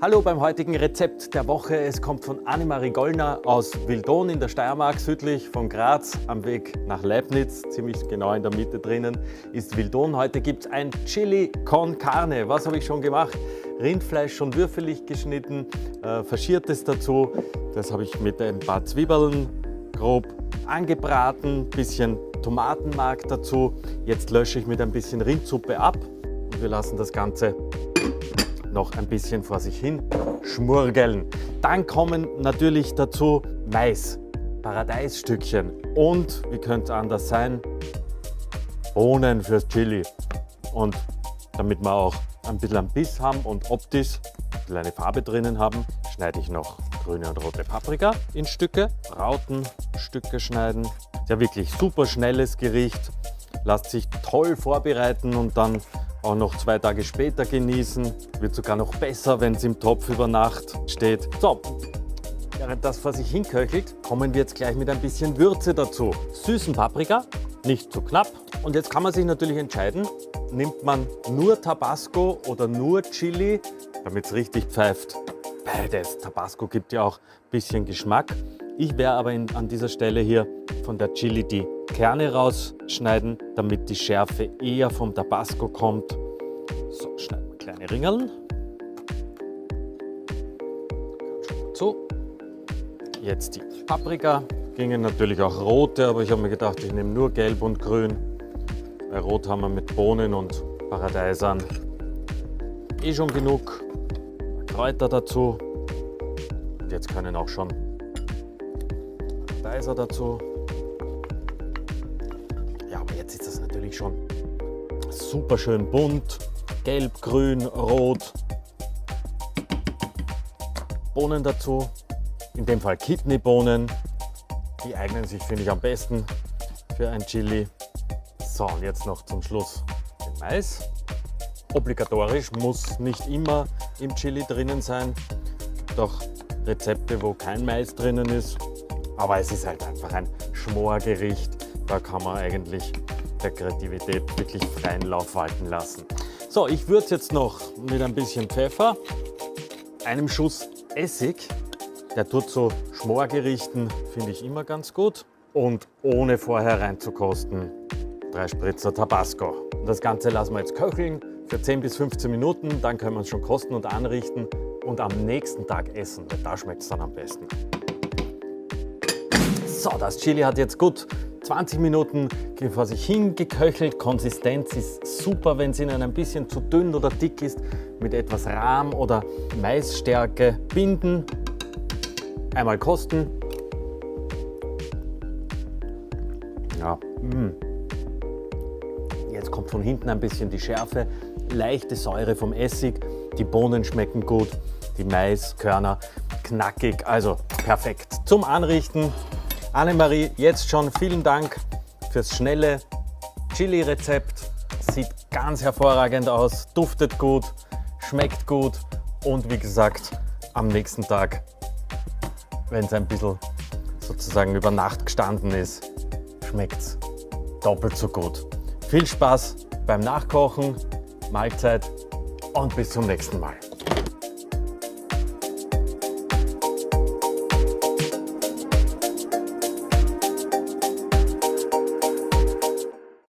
Hallo beim heutigen Rezept der Woche. Es kommt von Annemarie Gollner aus Wildon in der Steiermark, südlich von Graz, am Weg nach Leibniz, ziemlich genau in der Mitte drinnen ist Wildon. Heute gibt es ein Chili con Carne. Was habe ich schon gemacht? Rindfleisch schon würfelig geschnitten, Faschiertes dazu. Das habe ich mit ein paar Zwiebeln grob angebraten, bisschen Tomatenmark dazu. Jetzt lösche ich mit ein bisschen Rindsuppe ab und wir lassen das Ganze noch ein bisschen vor sich hin schmurgeln. Dann kommen natürlich dazu Mais, Paradeisstückchen und, wie könnte es anders sein, Bohnen fürs Chili. Und damit wir auch ein bisschen einen Biss haben und optisch ein bisschen eine Farbe drinnen haben, schneide ich noch grüne und rote Paprika in Stücke, Rautenstücke schneiden. Ja, wirklich super schnelles Gericht, lässt sich toll vorbereiten und dann auch noch 2 Tage später genießen. Wird sogar noch besser, wenn es im Topf über Nacht steht. So, während das vor sich hinköchelt, kommen wir jetzt gleich mit ein bisschen Würze dazu. Süßen Paprika, nicht zu knapp. Und jetzt kann man sich natürlich entscheiden, nimmt man nur Tabasco oder nur Chili, damit es richtig pfeift. Beides. Tabasco gibt ja auch ein bisschen Geschmack. Ich werde aber an dieser Stelle hier von der Chili die Kerne rausschneiden, damit die Schärfe eher vom Tabasco kommt. So, schneiden wir kleine Ringeln. So, jetzt die Paprika. Gingen natürlich auch rote, aber ich habe mir gedacht, ich nehme nur gelb und grün. Bei rot haben wir mit Bohnen und Paradeisern schon genug. Kräuter dazu. Und jetzt können auch schon Paradeiser dazu. Ja, aber jetzt ist das natürlich schon super schön bunt. Gelb, grün, rot. Bohnen dazu. In dem Fall Kidneybohnen. Die eignen sich, finde ich, am besten für ein Chili. So, und jetzt noch zum Schluss den Mais. Obligatorisch, muss nicht immer im Chili drinnen sein. Doch Rezepte, wo kein Mais drinnen ist. Aber es ist halt einfach ein Schmorgericht. Da kann man eigentlich der Kreativität wirklich freien Lauf walten lassen. So, ich würze jetzt noch mit ein bisschen Pfeffer, einem Schuss Essig. Der tut so Schmorgerichten, finde ich immer ganz gut. Und ohne vorher reinzukosten, 3 Spritzer Tabasco. Und das Ganze lassen wir jetzt köcheln für 10 bis 15 Minuten. Dann können wir es schon kosten und anrichten und am nächsten Tag essen, weil da schmeckt es dann am besten. So, das Chili hat jetzt gut 20 Minuten vor sich hin geköchelt. Konsistenz ist super, wenn es Ihnen ein bisschen zu dünn oder dick ist. Mit etwas Rahm oder Maisstärke binden. Einmal kosten. Ja, Jetzt kommt von hinten ein bisschen die Schärfe. Leichte Säure vom Essig. Die Bohnen schmecken gut. Die Maiskörner knackig. Also perfekt. Zum Anrichten. Annemarie, jetzt schon vielen Dank fürs schnelle Chili-Rezept. Sieht ganz hervorragend aus, duftet gut, schmeckt gut und wie gesagt, am nächsten Tag, wenn es ein bisschen sozusagen über Nacht gestanden ist, schmeckt es doppelt so gut. Viel Spaß beim Nachkochen, Mahlzeit und bis zum nächsten Mal.